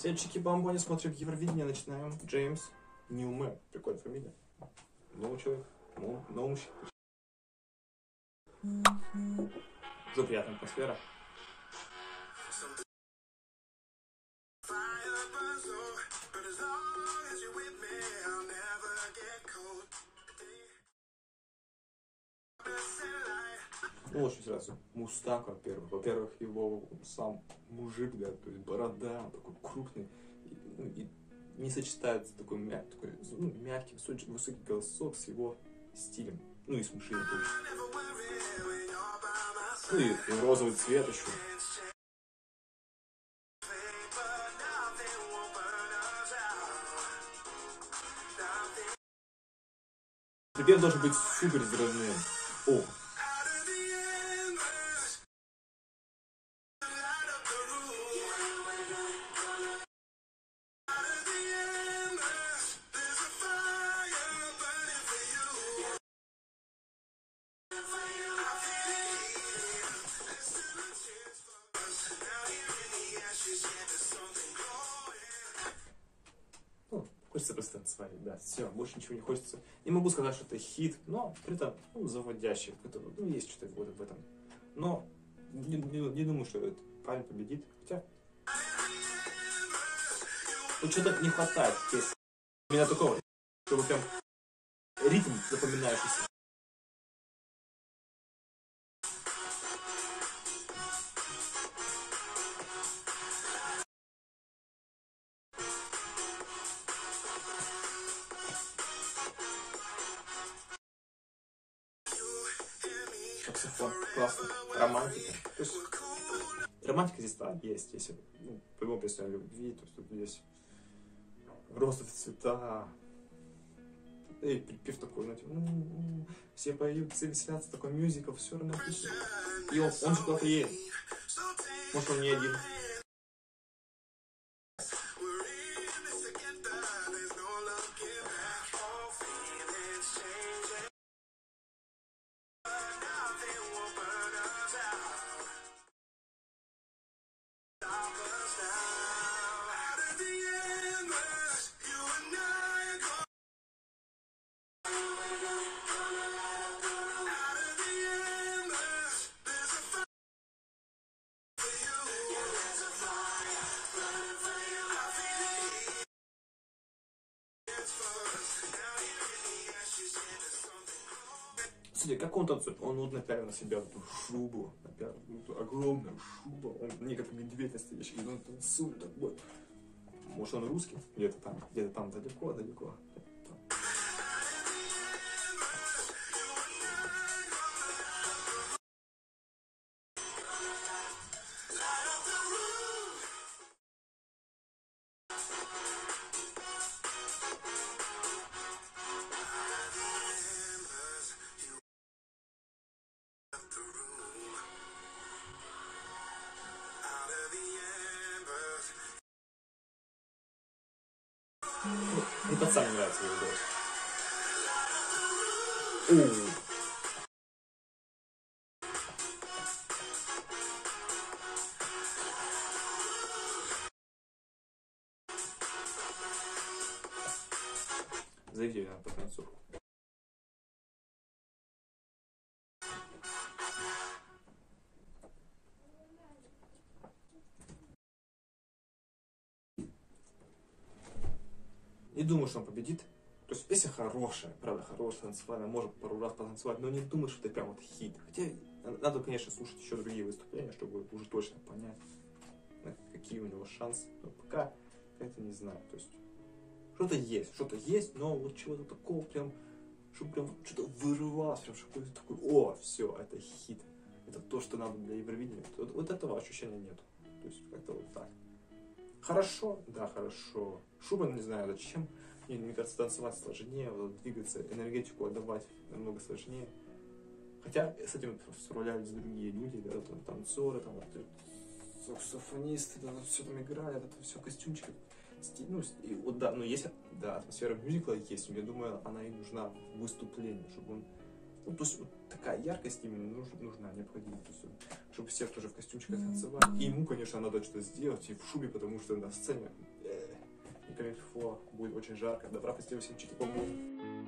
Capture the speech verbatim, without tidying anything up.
Хотя Чики Бамбони смотрим Евровидение, начинаем. Джеймс Ньюмэн. Прикольная фамилия. Новый человек. Новый мужчина. Уже приятная атмосфера. Ну, очень сразу Мустанг, во-первых. Во-первых, его сам мужик, да, то есть борода, такой крупный. И, ну, и не сочетается такой, мяг, такой ну, мягкий, высокий, высокий голосок с его стилем. Ну и с мышиной тоже. Ну и, и розовый цвет еще. Припев должен быть супер взрывным. О! Хочется просто танцевать, да, все, больше ничего не хочется. Не могу сказать, что это хит, но при этом ну, заводящий, ну, есть что-то в этом. Но не, не, не думаю, что этот парень победит, хотя... Вот что-то не хватает песни. У меня такого, чтобы прям ритм запоминающийся. Саксофон, классно. Романтика. То есть, романтика здесь, да, есть. Если, ну, по-любому песня о любви, то есть тут есть розовые цвета. И припев такой, знаете, м-м-м, все поют, все веселятся, такой мюзикл, все романтично. И он, он же куда-то едет. Может, он не один. Смотри, как он танцует? Он вот напялил на себя эту шубу, напялил эту огромную шубу, он не как медведь настоящий, и он танцует такой. Может, он русский? Где-то там, где-то там далеко, далеко. Мне пацан не нравится его голос. Оу. Зайди на потанцовку. Не думаю, что он победит. То есть песня хорошая, правда хорошая, танцевальная, может пару раз потанцевать, но не думаю, что это прям вот хит. Хотя надо, конечно, слушать еще другие выступления, чтобы уже точно понять, какие у него шансы. Но пока это не знаю. То есть что-то есть, что-то есть, но вот чего-то такого прям, чтобы прям что-то вырывалось, прям что-то такое, о, все, это хит. Это то, что надо для Евровидения. Вот, вот этого ощущения нет. То есть как-то вот так. Хорошо, да, хорошо. Шуба, не знаю, зачем. Мне, мне кажется, танцевать сложнее, вот, двигаться, энергетику отдавать намного сложнее. Хотя с этим справлялись другие люди, да, там, танцоры, там, саксофонисты, да, все там играют, это все костюмчики. Ну, и, вот, да, но есть, да, атмосфера мюзикла есть, я думаю, она и нужна в выступлении, чтобы он, ну, то есть вот такая яркость именно нужна, нужна необходима, то есть, чтобы все тоже в костюмчиках танцевали. И ему, конечно, надо что-то сделать и в шубе, потому что на сцене Комментфо будет очень жарко. Добра, постель, всем чики, побольше.